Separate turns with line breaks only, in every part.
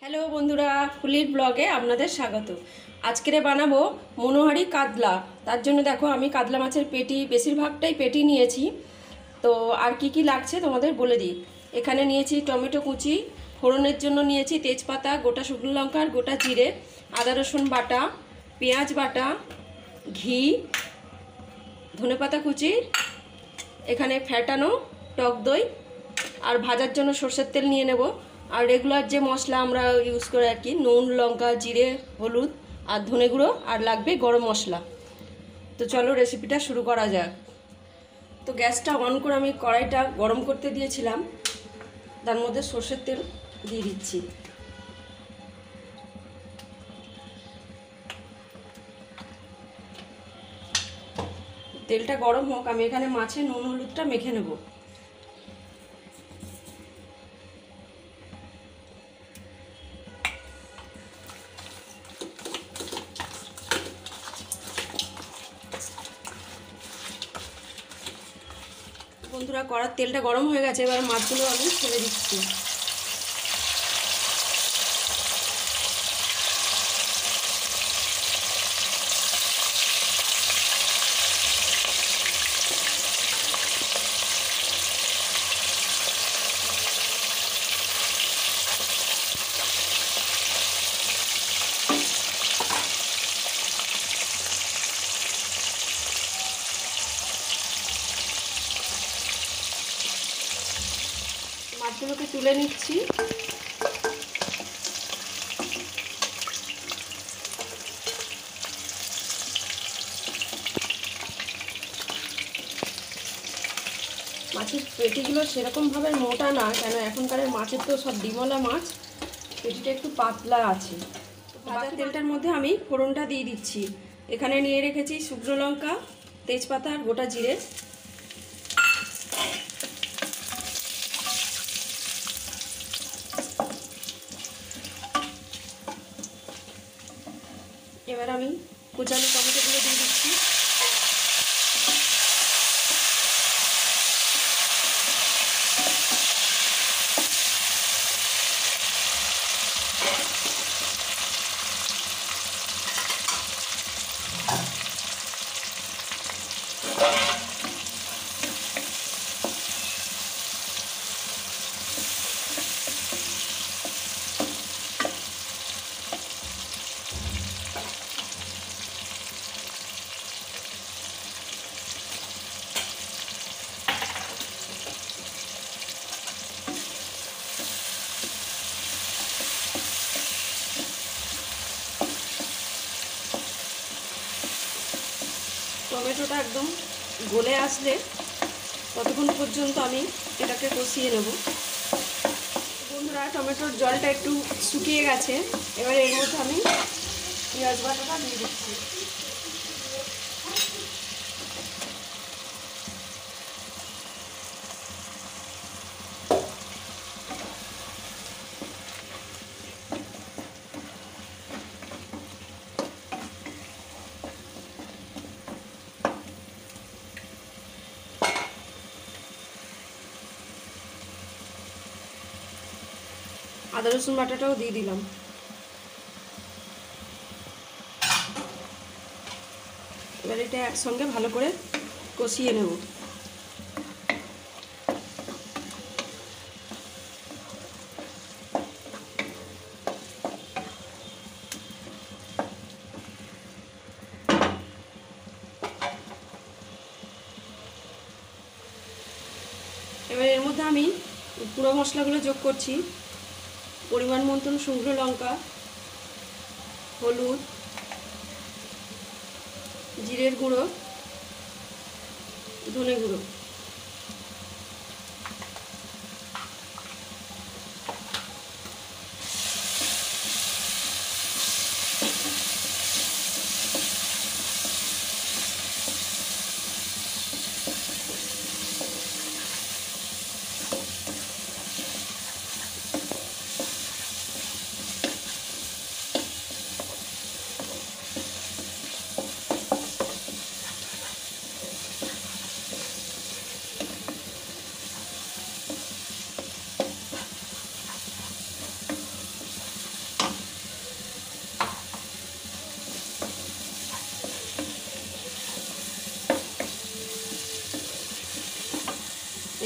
Hello বন্ধুরা, ফুলির ব্লগে আপনাদের স্বাগত। আজকে বানাবো মনোহারি কাতলা। তার জন্য দেখো আমি কাতলা মাছের পেটি, বেশিরভাগটাই পেটি নিয়েছি। তো আর কি কি লাগছে তোমাদের বলে দিই। এখানে নিয়েছি টমেটো কুচি, ফোড়নের জন্য নিয়েছি তেজপাতা, গোটা শুকনো লঙ্কা আর গোটা জিরে, আদা রসুন বাটা, পেঁয়াজ বাটা, ঘি, ধনেপাতা কুচি, এখানে ফ্যাটানো টক দই আর ভাজার জন্য সরষের তেল নিয়ে নেব। আর রেগুলার যে মশলা আমরা ইউজ করি আর কি, নুন, লঙ্কা, জিরে, হলুদ আর ধনে গুঁড়ো, আর লাগবে গরম মশলা। তো চলো রেসিপিটা শুরু করা যাক। তো গ্যাসটা অন করে আমি কড়াইটা গরম করতে দিয়েছিলাম, তার মধ্যে সরষের তেল দিয়ে দিচ্ছি। তেলটা গরম হোক, আমি এখানে মাছে নুন হলুদটা মেখে নেব। বন্ধুরা, কড়ার তেলটা গরম হয়ে গেছে, এবার মাছগুলো আমি ছেড়ে দিচ্ছি। মাছগুলোকে তুলে নিচ্ছি। মাছের পেটিগুলো সেরকমভাবে মোটা না, কেন এখনকারের মাছের তো সব ডিমলা মাছ, পেটিটা একটু পাতলা আছে। ভাজা তেলটার মধ্যে আমি ফোড়নটা দিয়ে দিচ্ছি। এখানে নিয়ে রেখেছি শুকনো লঙ্কা, তেজপাতা আর গোটা জিরে। এবার আমি কুচানো টমেটোগুলো দিয়ে দিচ্ছি। টমেটোটা একদম গলে আসলে ততক্ষণ পর্যন্ত আমি এটাকে কষিয়ে নেব। বন্ধুরা, টমেটোর জলটা একটু শুকিয়ে গেছে, এবার এর মধ্যে আমি পেঁয়াজ বাটাটা দিয়ে দিচ্ছি। আদা রসুন বাটাটাও দিয়ে দিলাম। এবার এটা একসঙ্গে ভালো করে কষিয়ে নেব। এবার এর মধ্যে আমি গুঁড়ো মশলাগুলো যোগ করছি। পরিমাণ মতন শুকনো লঙ্কা, হলুদ, জিরের গুঁড়ো, ধনে গুঁড়ো।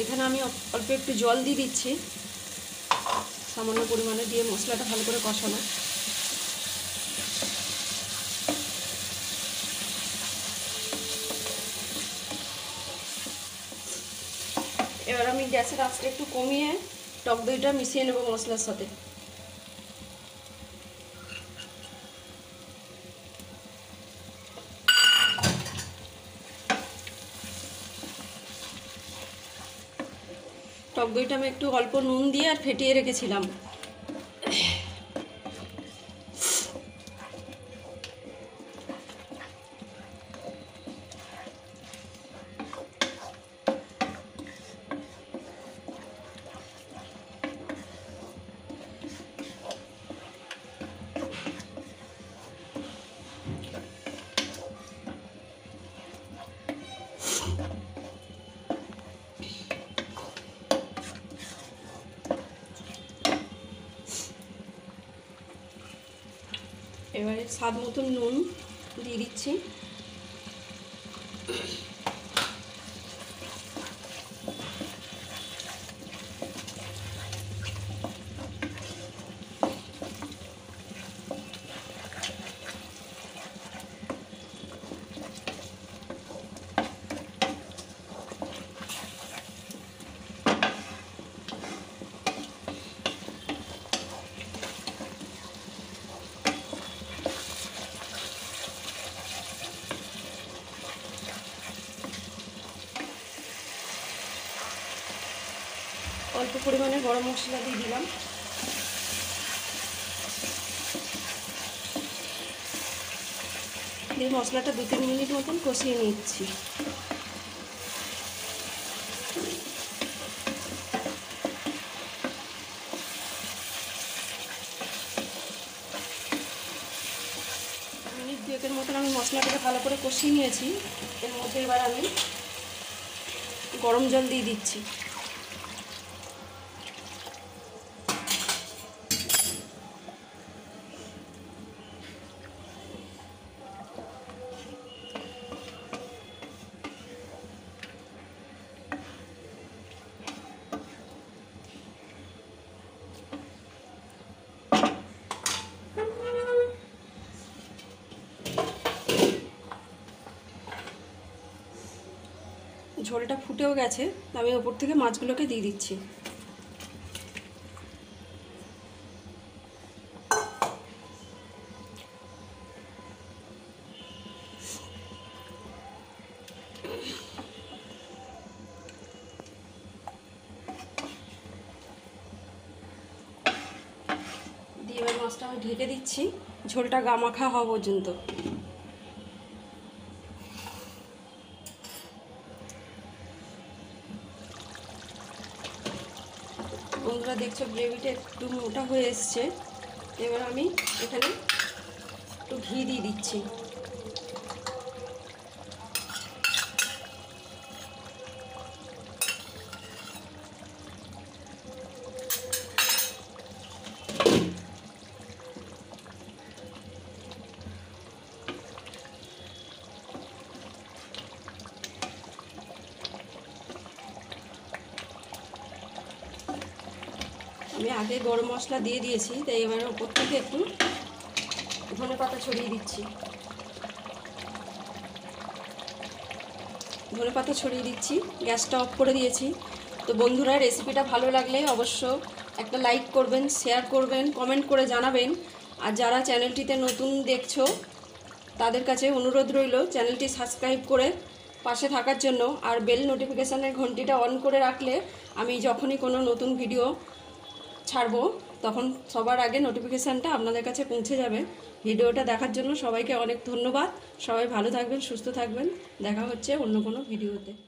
এখানে আমি অল্প একটু জল দিয়ে দিচ্ছি, সামান্য পরিমাণে, দিয়ে মশলাটা ভালো করে কষানো। এবার আমি গ্যাসের আঁচটা একটু কমিয়ে টক দইটা মিশিয়ে নেব মশলার সাথে। টক দইটা আমি একটু অল্প নুন দিয়ে আর ফেটিয়ে রেখেছিলাম। এবারে স্বাদ মতন নুন দিয়ে দিচ্ছি। অল্প পরিমাণে গরম মশলা দিয়ে দিলাম। দিয়ে মশলাটা 2-3 মিনিট মতন কষিয়ে নিচ্ছি। মিনিট 2-1 মতন আমি মশলাটাকে ভালো করে কষিয়ে নিয়েছি। এর মধ্যে এবার আমি গরম জল দিয়ে দিচ্ছি। ঝোলটা ফুটেও গেছে, আমি ওপর থেকে মাছগুলোকে দিয়ে দিচ্ছি। দিয়ে এবার মাছটা আমি ঢেকে দিচ্ছি ঝোলটা গামাখা হওয়া পর্যন্ত। বন্ধুরা দেখছো গ্রেভিটা একটু মোটা হয়ে এসছে। এবার আমি এখানে একটু ঘি দিয়ে দিচ্ছি। আমি আগে গরম মশলা দিয়ে দিয়েছি, তাই এবার ওপর থেকে একটু ধনেপাতা ছড়িয়ে দিচ্ছি। ধনেপাতা ছড়িয়ে দিচ্ছি, গ্যাসটা অফ করে দিয়েছি। তো বন্ধুরা, রেসিপিটা ভালো লাগলে অবশ্য একটা লাইক করবেন, শেয়ার করবেন, কমেন্ট করে জানাবেন। আর যারা চ্যানেলটিতে নতুন দেখছো তাদের কাছে অনুরোধ রইল চ্যানেলটি সাবস্ক্রাইব করে পাশে থাকার জন্য। আর বেল নোটিফিকেশানের ঘন্টিটা অন করে রাখলে আমি যখনই কোনো নতুন ভিডিও ছাড়বো তখন সবার আগে নোটিফিকেশানটা আপনাদের কাছে পৌঁছে যাবে। ভিডিওটা দেখার জন্য সবাইকে অনেক ধন্যবাদ। সবাই ভালো থাকবেন, সুস্থ থাকবেন। দেখা হচ্ছে অন্য কোনো ভিডিওতে।